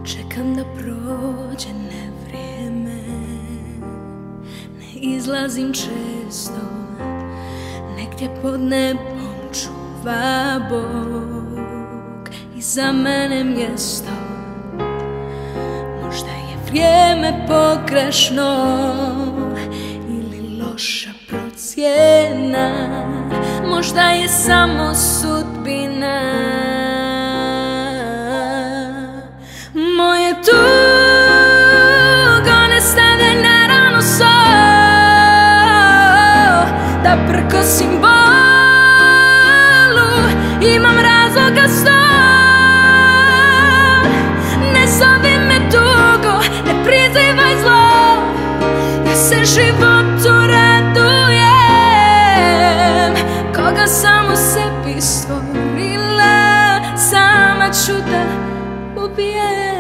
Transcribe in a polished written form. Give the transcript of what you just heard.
Čekam da prođe nevrijeme, ne izlazim često, negdje pod nebom čuva Bog i za mene mjesto. Možda je vrijeme pogrešno ili loša procjena, možda je samo sudbina. Moje tugo ne stane na ranu so, da prkosim bolu, imam razloga sto. Ne zovi me tugo, ne prizivaj zlo, ja se životu radujem, koga sam u sebi stvorila, sama ću da ubijem.